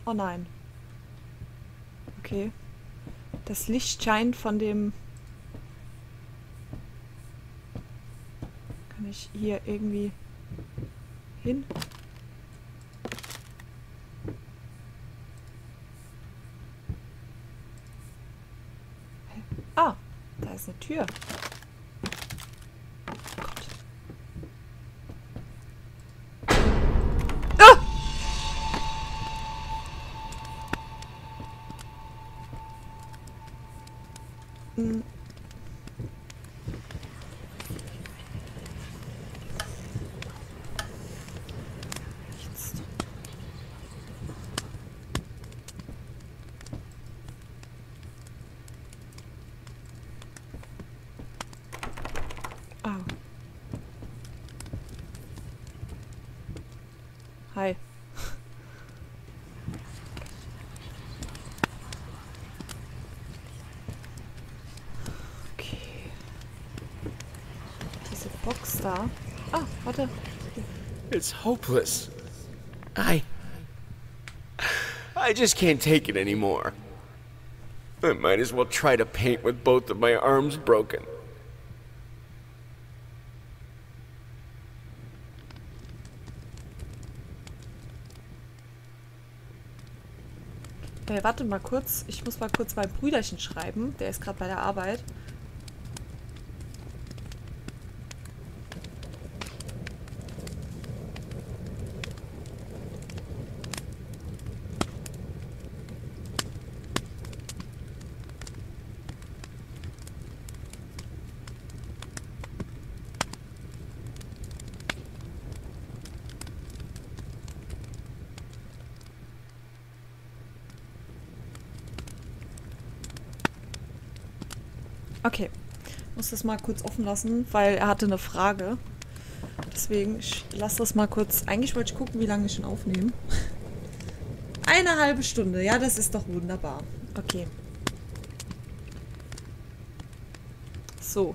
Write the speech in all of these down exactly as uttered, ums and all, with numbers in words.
Oh nein. Okay. Das Licht scheint von dem... Kann ich hier irgendwie hin? Hä? Ah, da ist eine Tür. Oh Gott. Ah! Hm. Nichts. Au. Hi. Okay. Diese Box da. Ah, warte. It's hopeless. I... I just can't take it anymore. I might as well try to paint with both of my arms broken. Äh, warte mal kurz. Ich muss mal kurz mein Brüderchen schreiben. Der ist gerade bei der Arbeit. Okay. Ich muss das mal kurz offen lassen, weil er hatte eine Frage. Deswegen, ich lasse das mal kurz. Eigentlich wollte ich gucken, wie lange ich schon aufnehme. Eine halbe Stunde. Ja, das ist doch wunderbar. Okay. So.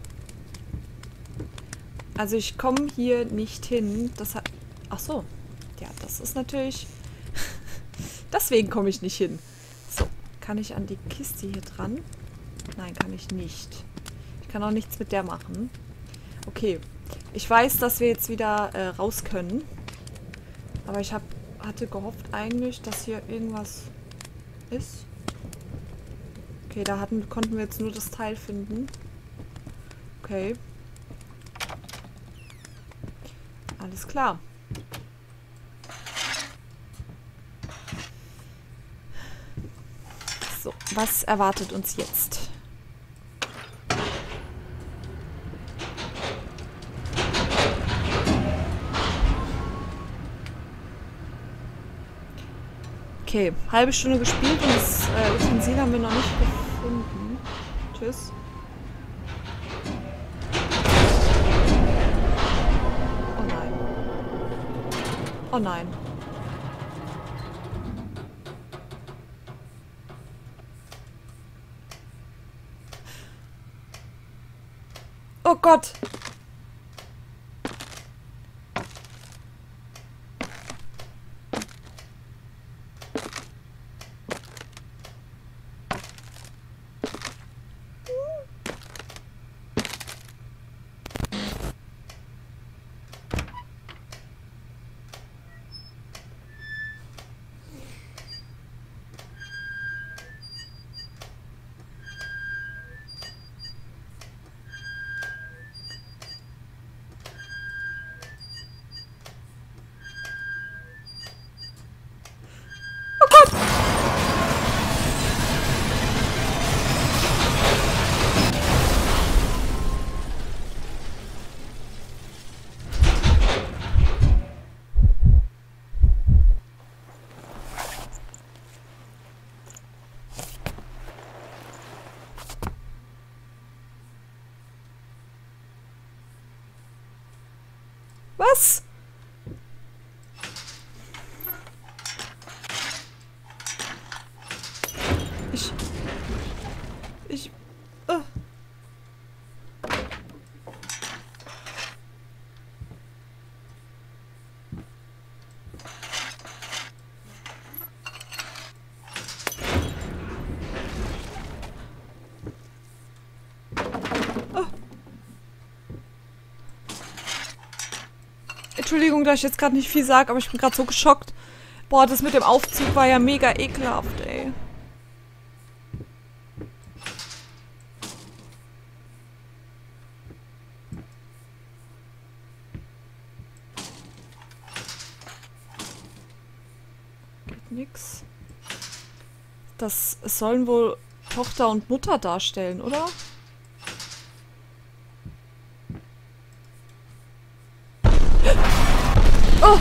Also ich komme hier nicht hin. Das hat... Ach so. Ja, das ist natürlich... Deswegen komme ich nicht hin. So. Kann ich an die Kiste hier dran? Nein, kann ich nicht. Ich kann auch nichts mit der machen. Okay. Ich weiß, dass wir jetzt wieder äh, raus können. Aber ich hab, hatte gehofft eigentlich, dass hier irgendwas ist. Okay, da hatten, konnten wir jetzt nur das Teil finden. Okay. Alles klar. So, was erwartet uns jetzt? Okay, halbe Stunde gespielt und das äh, Utensil haben wir noch nicht gefunden. Tschüss. Oh nein. Oh nein. Oh Gott! Was? Ich... Ich... Oh. Entschuldigung, dass ich jetzt gerade nicht viel sage, aber ich bin gerade so geschockt. Boah, das mit dem Aufzug war ja mega ekelhaft, ey. Geht nix. Das sollen wohl Tochter und Mutter darstellen, oder? Oh!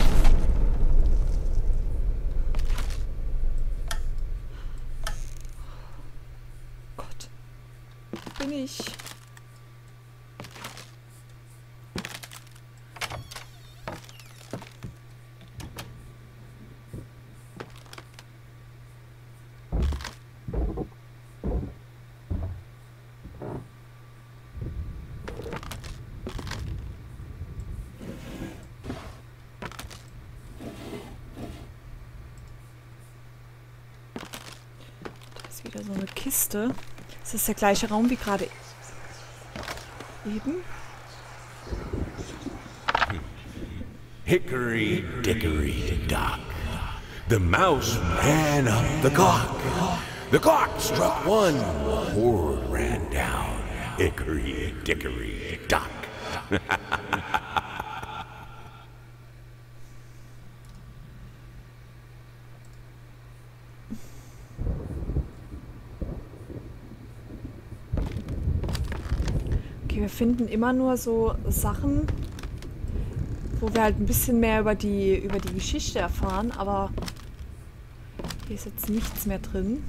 Gott. Wo bin ich? Wieder so eine Kiste. Ist das der gleiche Raum wie gerade eben? Hickory dickory dock. The mouse ran up the clock. The clock struck one. Horde ran down. Hickory dickory dock. Okay, wir finden immer nur so Sachen, wo wir halt ein bisschen mehr über die, über die Geschichte erfahren, aber hier ist jetzt nichts mehr drin.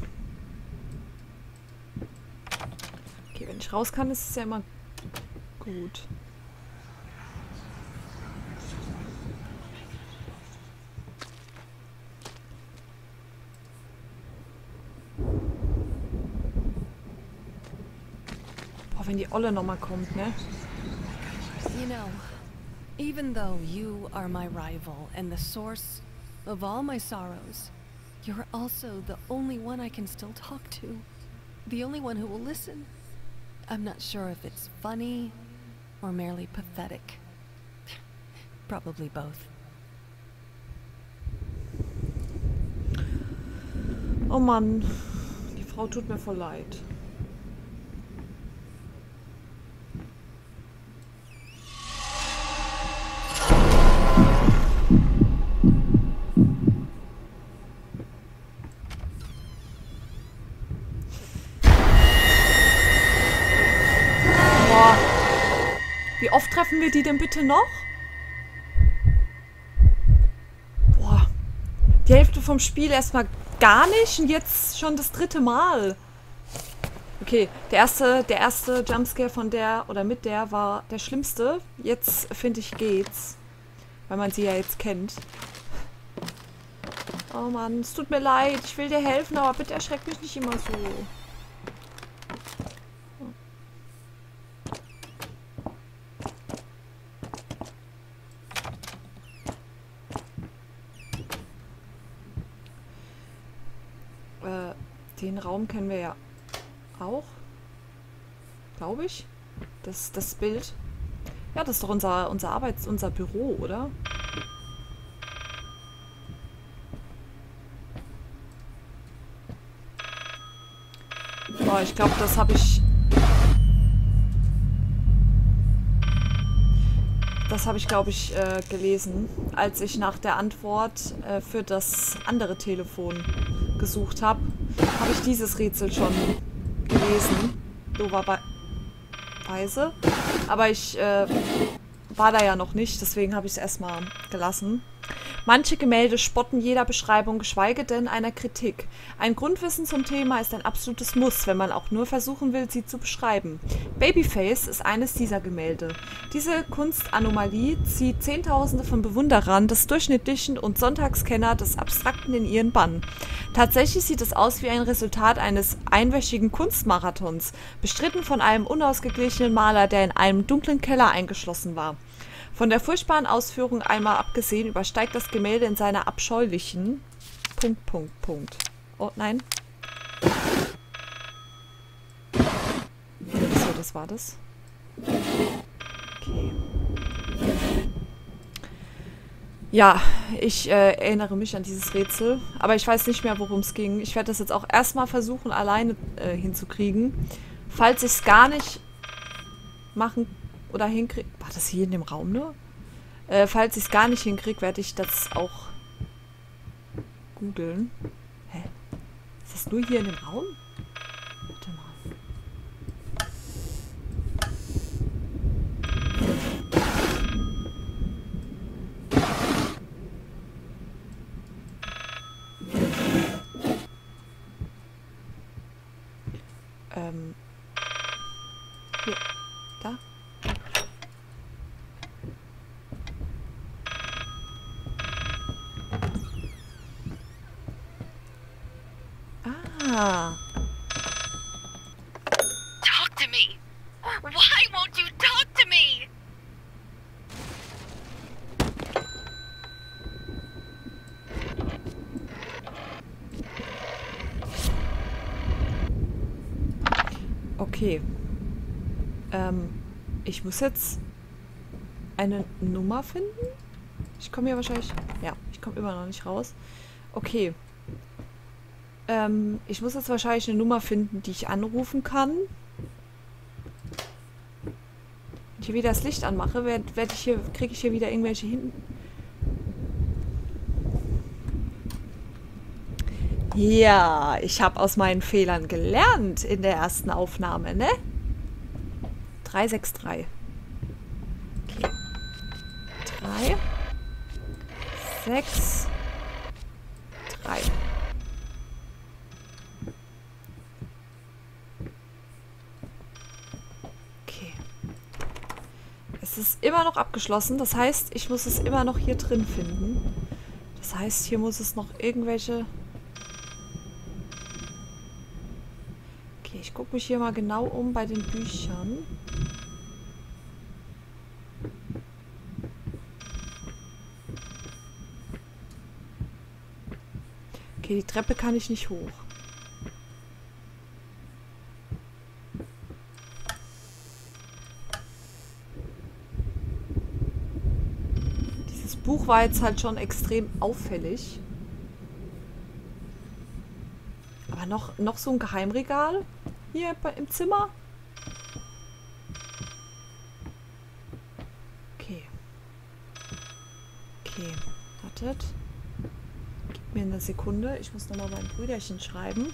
Okay, wenn ich raus kann, ist es ja immer gut. Boah, wenn die Olle nochmal kommt, ne? You know, even though you are my rival and the source of all my sorrows, you're also the only one I can still talk to. The only one who will listen. I'm not sure if it's funny or merely pathetic. Probably both. Oh Mann, die Frau tut mir voll leid. Boah. Wie oft treffen wir die denn bitte noch? Boah. Die Hälfte vom Spiel erstmal gar nicht und jetzt schon das dritte Mal. Okay, der erste, der erste Jumpscare von der oder mit der war der schlimmste. Jetzt finde ich geht's. Weil man sie ja jetzt kennt. Oh Mann, es tut mir leid. Ich will dir helfen, aber bitte erschreck mich nicht immer so. Den Raum kennen wir ja auch. Glaube ich. Das, das Bild. Ja, das ist doch unser, unser Arbeits-, unser Büro, oder? Oh, ich glaube, das habe ich... Das habe ich, glaube ich, äh, gelesen, als ich nach der Antwort äh, für das andere Telefon gesucht habe. Habe ich dieses Rätsel schon gelesen. Doverweise. Aber ich äh, war da ja noch nicht, deswegen habe ich es erstmal gelassen. Manche Gemälde spotten jeder Beschreibung, geschweige denn einer Kritik. Ein Grundwissen zum Thema ist ein absolutes Muss, wenn man auch nur versuchen will, sie zu beschreiben. Babyface ist eines dieser Gemälde. Diese Kunstanomalie zieht Zehntausende von Bewunderern des Durchschnittlichen und Sonntagskenner des Abstrakten in ihren Bann. Tatsächlich sieht es aus wie ein Resultat eines einwöchigen Kunstmarathons, bestritten von einem unausgeglichenen Maler, der in einem dunklen Keller eingeschlossen war. Von der furchtbaren Ausführung einmal abgesehen, übersteigt das Gemälde in seiner abscheulichen... Punkt, Punkt, Punkt. Oh, nein. So, das war das. Okay. Ja, ich äh, erinnere mich an dieses Rätsel, aber ich weiß nicht mehr, worum es ging. Ich werde das jetzt auch erstmal versuchen, alleine äh, hinzukriegen. Falls ich es gar nicht machen oder hinkriege... War das hier in dem Raum nur? Äh, falls ich es gar nicht hinkriege, werde ich das auch googeln. Hä? Ist das nur hier in dem Raum? Warte mal. Ähm. Hier. Da. Ah. Talk to me. Why won't you talk to me? Okay. Ähm, ich muss jetzt eine Nummer finden? Ich komme hier wahrscheinlich... Ja, ich komme immer noch nicht raus. Okay. Ähm, ich muss jetzt wahrscheinlich eine Nummer finden, die ich anrufen kann. Wenn ich hier wieder das Licht anmache, werd, werd ich hier, kriege ich hier wieder irgendwelche hinten... Ja, ich habe aus meinen Fehlern gelernt in der ersten Aufnahme, ne? drei sechs drei. Okay. drei, sechs, drei. Okay. Es ist immer noch abgeschlossen, das heißt, ich muss es immer noch hier drin finden. Das heißt, hier muss es noch irgendwelche... Ich gucke mich hier mal genau um bei den Büchern. Okay, die Treppe kann ich nicht hoch. Dieses Buch war jetzt halt schon extrem auffällig. Aber noch, noch so ein Geheimregal? Hier im Zimmer? Okay. Okay, wartet. Gib mir eine Sekunde. Ich muss nochmal mein Brüderchen schreiben.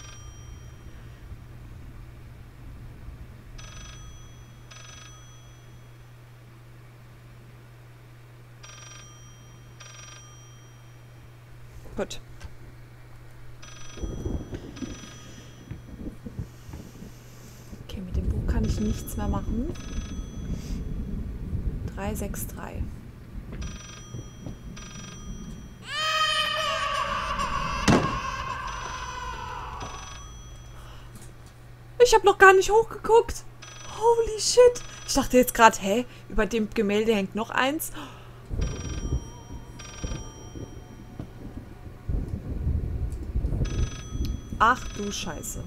Gut. Kann ich nichts mehr machen. drei sechs drei. Ich habe noch gar nicht hochgeguckt. Holy shit. Ich dachte jetzt gerade, hä? Über dem Gemälde hängt noch eins. Ach du Scheiße.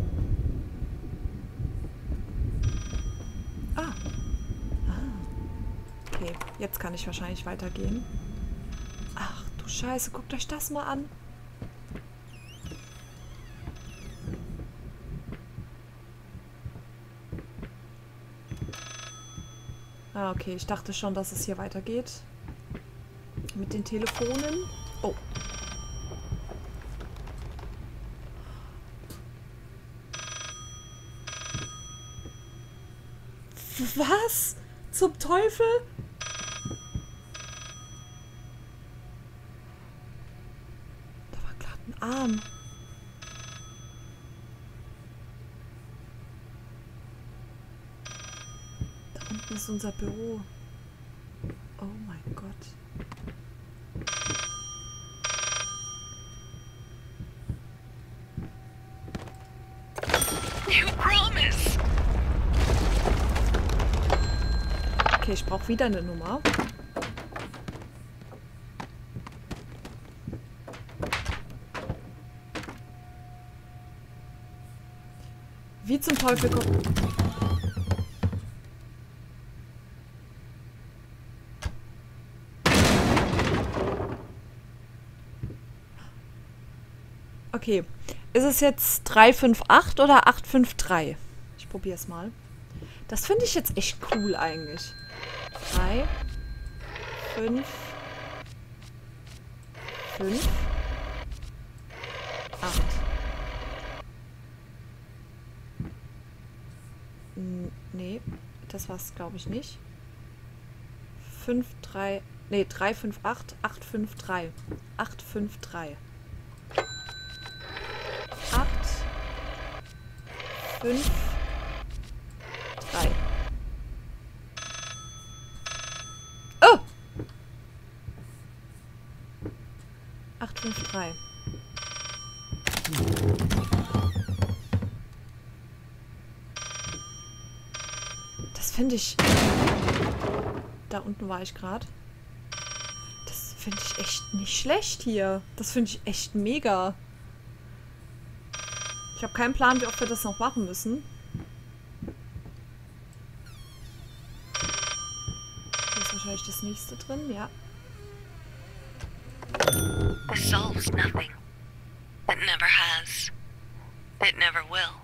Okay, jetzt kann ich wahrscheinlich weitergehen. Ach du Scheiße, guckt euch das mal an. Ah, okay, ich dachte schon, dass es hier weitergeht. Mit den Telefonen. Oh. Was? Zum Teufel? Arm. Da unten ist unser Büro. Oh mein Gott. You promise. Okay, ich brauche wieder eine Nummer. Wie zum Teufel kommt... Okay. Ist es jetzt drei fünf acht oder acht fünf drei? Ich probiere es mal. Das finde ich jetzt echt cool eigentlich. drei, fünf, fünf, acht. Nee, das war's, glaube ich, nicht. fünf, drei, nee, drei, fünf, acht, acht, fünf, drei. acht, fünf, drei. acht, fünf, drei. Oh! acht, fünf, drei. Das finde ich... Da unten war ich gerade. Das finde ich echt nicht schlecht hier. Das finde ich echt mega. Ich habe keinen Plan, wie oft wir das noch machen müssen. Hier ist wahrscheinlich das nächste drin, ja. This solves nothing. It never has. It never will.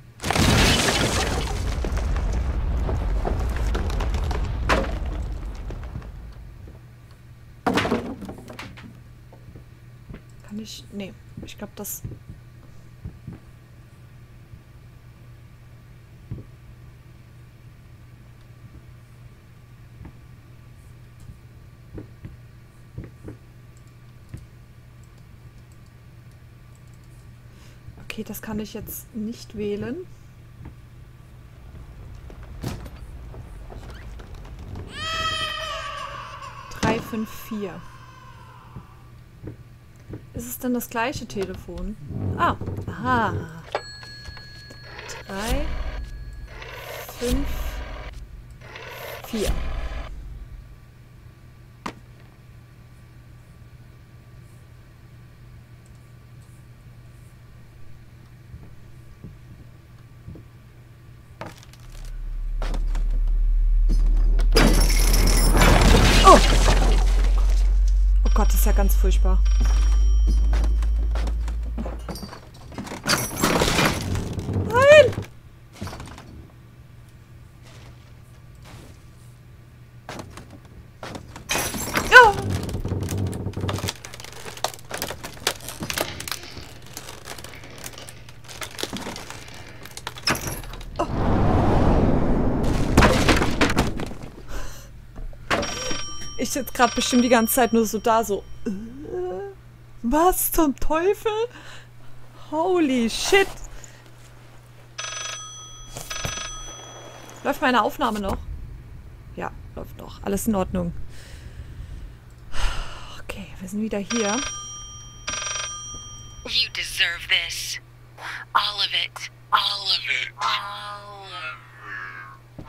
Kann ich... Nee, ich glaube, das... Okay, das kann ich jetzt nicht wählen. drei fünf vier. Ist es denn das gleiche Telefon? Ah, aha. drei, fünf, vier. Oh! Oh Gott, das ist ja ganz furchtbar. Nein! Ja! Oh. Ich sitze gerade bestimmt die ganze Zeit nur so da, so. Äh, was zum Teufel? Holy shit! Läuft meine Aufnahme noch? Ja, läuft noch. Alles in Ordnung. Okay, wir sind wieder hier. You deserve this. All of it. All of it. All of it.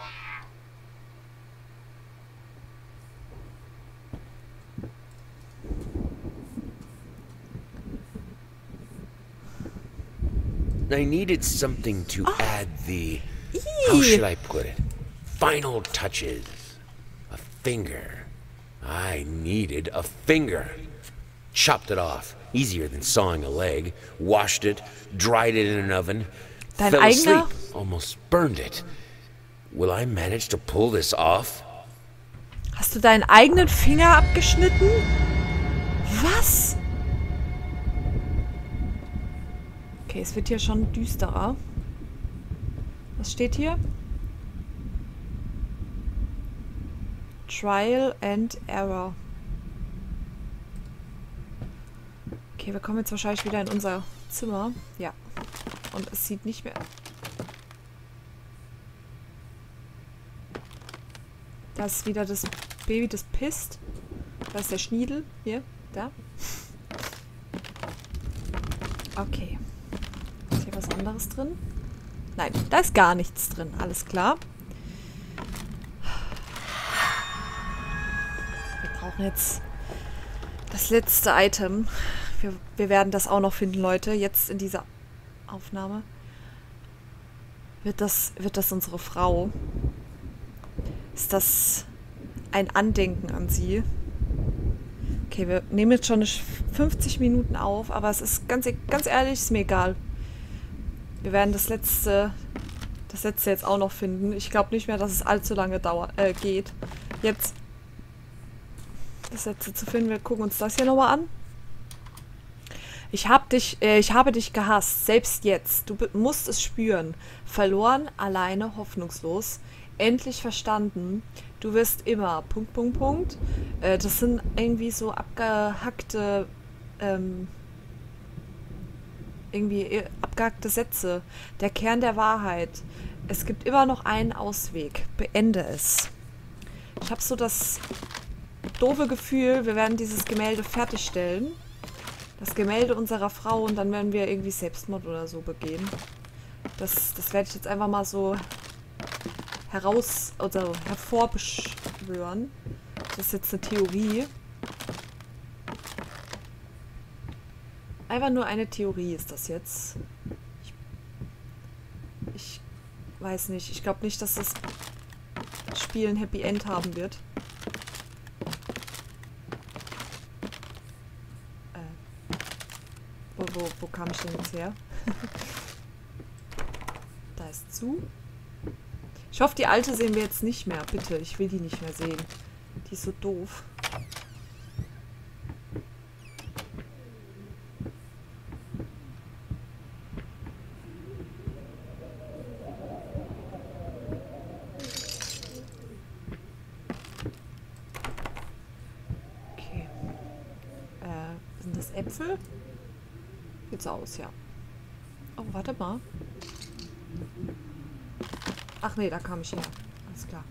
I needed something to add the... How should I put it? Final touches. A finger. I needed a finger. Chopped it off. Easier than sawing a leg. Washed it. Dried it in an oven. Dein Fell eigener? asleep. Almost burned it. Will I manage to pull this off? Hast du deinen eigenen Finger abgeschnitten? Was? Okay, es wird hier schon düsterer. Was steht hier? Trial and Error. Okay, wir kommen jetzt wahrscheinlich wieder in unser Zimmer. Ja. Und es sieht nicht mehr... Da ist wieder das Baby, das pisst. Da ist der Schniedel. Hier, da. Okay. Ist hier was anderes drin? Nein, da ist gar nichts drin. Alles klar. Wir brauchen jetzt das letzte Item. Wir, wir werden das auch noch finden, Leute. Jetzt in dieser Aufnahme. Wird das, wird das unsere Frau? Ist das ein Andenken an sie? Okay, wir nehmen jetzt schon fünfzig Minuten auf, aber es ist ganz, ganz ehrlich, ist mir egal. Wir werden das letzte, das letzte jetzt auch noch finden. Ich glaube nicht mehr, dass es allzu lange dauert, äh, geht. Jetzt das letzte zu finden. Wir gucken uns das hier nochmal an. Ich hab dich, äh, ich habe dich gehasst, selbst jetzt. Du musst es spüren. Verloren, alleine, hoffnungslos. Endlich verstanden. Du wirst immer. Punkt, Punkt, Punkt. Äh, das sind irgendwie so abgehackte, ähm, irgendwie abgehackte Sätze. Der Kern der Wahrheit. Es gibt immer noch einen Ausweg. Beende es. Ich habe so das doofe Gefühl, wir werden dieses Gemälde fertigstellen. Das Gemälde unserer Frau und dann werden wir irgendwie Selbstmord oder so begehen. Das, das werde ich jetzt einfach mal so heraus, also hervorbeschwören. Das ist jetzt eine Theorie. Einfach nur eine Theorie ist das jetzt. Ich, ich weiß nicht. Ich glaube nicht, dass das Spiel ein Happy End haben wird. Äh, wo, wo, wo kam ich denn jetzt her? Da ist zu. Ich hoffe, die alte sehen wir jetzt nicht mehr. Bitte, ich will die nicht mehr sehen. Die ist so doof. Okay. Äh, sind das Äpfel? Sieht so aus, ja. Oh, warte mal. Ach nee, da kam ich her. Alles klar.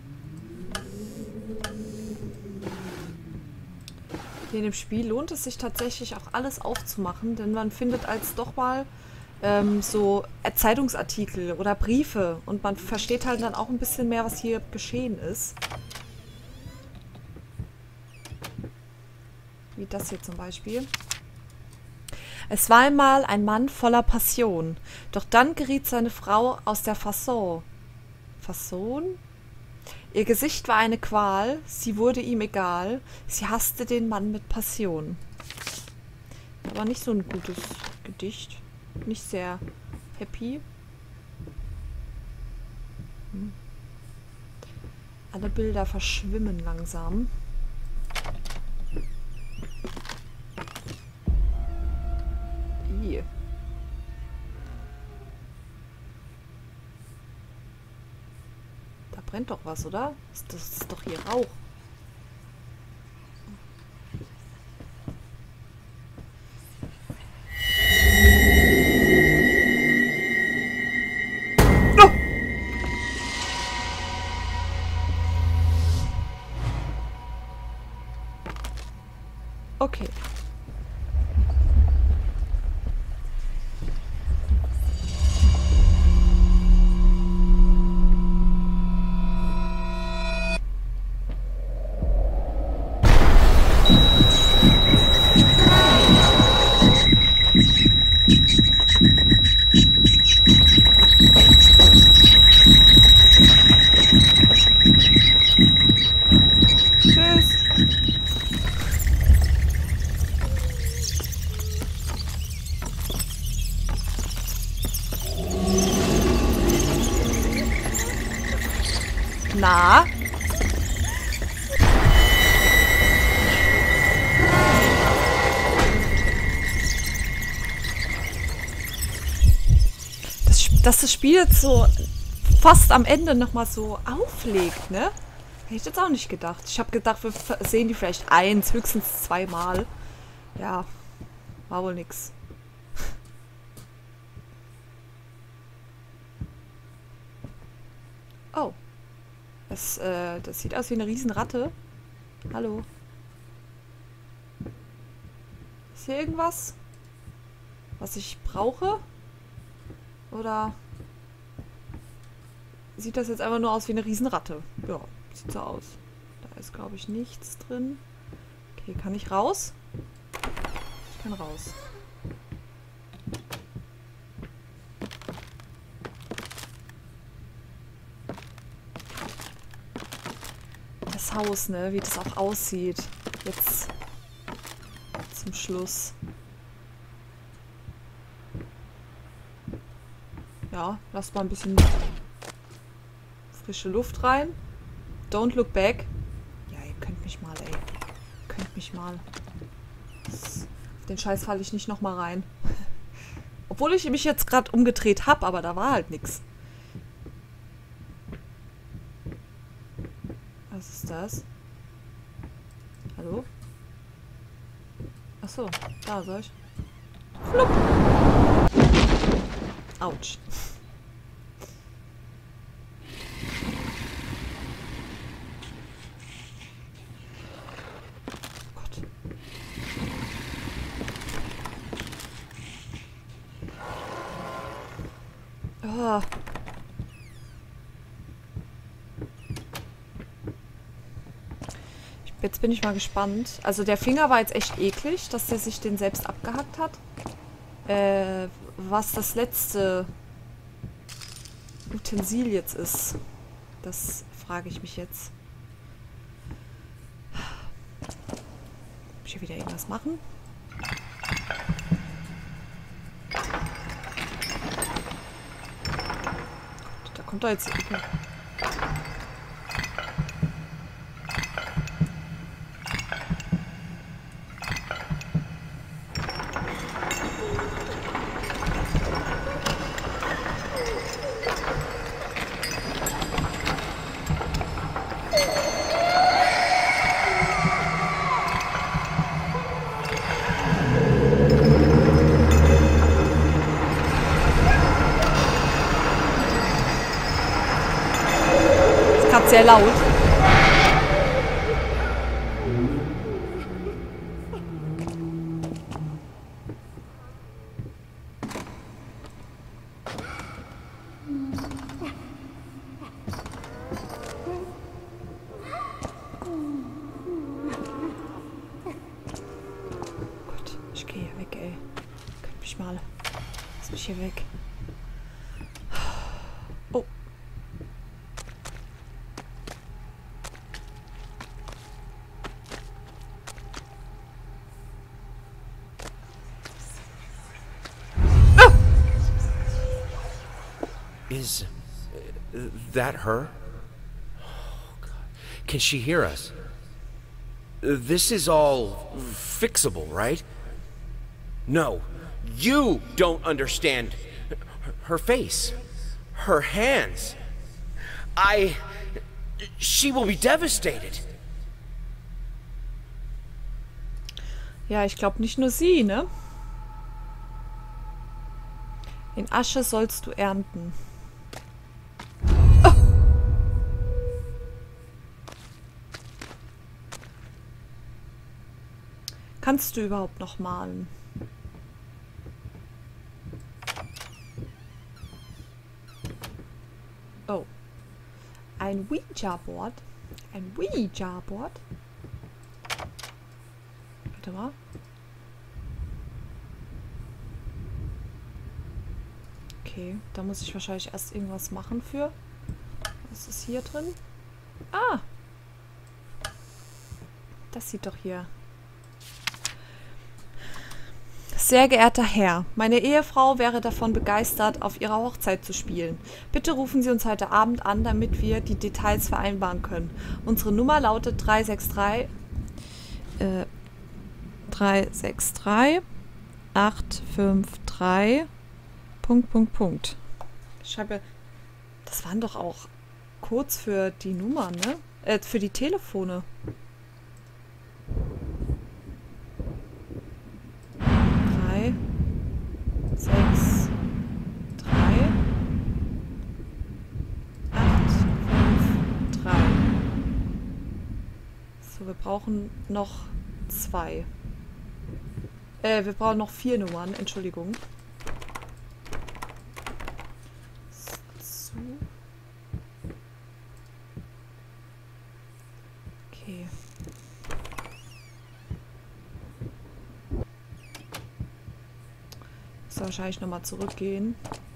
Hier in dem Spiel lohnt es sich tatsächlich auch alles aufzumachen, denn man findet als doch mal ähm, so Zeitungsartikel oder Briefe und man versteht halt dann auch ein bisschen mehr, was hier geschehen ist. Wie das hier zum Beispiel. Es war einmal ein Mann voller Passion, doch dann geriet seine Frau aus der Fasson. Fasson? Ihr Gesicht war eine Qual, sie wurde ihm egal, sie hasste den Mann mit Passion. Aber nicht so ein gutes Gedicht. Nicht sehr happy. Hm. Alle Bilder verschwimmen langsam. I. Da brennt doch was, oder? Das ist doch hier Rauch. Oh! Okay. Tschüss. Na? Das, dass das Spiel jetzt so fast am Ende nochmal so auflegt, ne? Hätte ich jetzt auch nicht gedacht. Ich habe gedacht, wir sehen die vielleicht eins, höchstens zweimal. Ja, war wohl nix. Oh. Das, äh, das sieht aus wie eine Riesenratte. Hallo. Ist hier irgendwas, was ich brauche? Oder sieht das jetzt einfach nur aus wie eine Riesenratte? Ja, sieht so aus. Da ist, glaube ich, nichts drin. Okay, kann ich raus? Ich kann raus. Das Haus, ne? Wie das auch aussieht. Jetzt zum Schluss. Ja, lass mal ein bisschen frische Luft rein. Don't look back. Ja, ihr könnt mich mal, ey. Ihr könnt mich mal. Das, auf den Scheiß falle ich nicht nochmal rein. Obwohl ich mich jetzt gerade umgedreht habe, aber da war halt nichts. Was ist das? Hallo? Achso, da soll ich. Flupp. Autsch. Oh Gott. Oh. Jetzt bin ich mal gespannt. Also der Finger war jetzt echt eklig, dass der sich den selbst abgehackt hat. Äh, was das letzte Utensil jetzt ist, das frage ich mich jetzt. Muss ich hier wieder irgendwas machen? Gott, da kommt da jetzt... sehr laut. Gott, ich gehe hier weg, ey. Könnt mich mal. Lass mich hier weg. Oh. Is uh, that her? Oh, God. Can she hear us? Uh, this is all fixable, right? No, you don't understand her face, her hands. I... She will be devastated. Ja, ich glaube nicht nur sie, ne? In Asche sollst du ernten. Oh. Kannst du überhaupt noch malen? Oh. Ein Ouija-Board? Ein Ouija-Board? Warte mal. Okay, da muss ich wahrscheinlich erst irgendwas machen für. Was ist hier drin? Ah! Das sieht doch hier. Sehr geehrter Herr, meine Ehefrau wäre davon begeistert, auf ihrer Hochzeit zu spielen. Bitte rufen Sie uns heute Abend an, damit wir die Details vereinbaren können. Unsere Nummer lautet drei sechs drei äh, drei sechs drei acht fünf drei Punkt, Punkt, Punkt. Ich schreibe, das waren doch auch Codes für die Nummern, ne? Äh, für die Telefone. drei, sechs, drei, acht, fünf, drei. So, wir brauchen noch zwei. Äh, wir brauchen noch vier Nummern, Entschuldigung. Okay. Muss wahrscheinlich nochmal zurückgehen.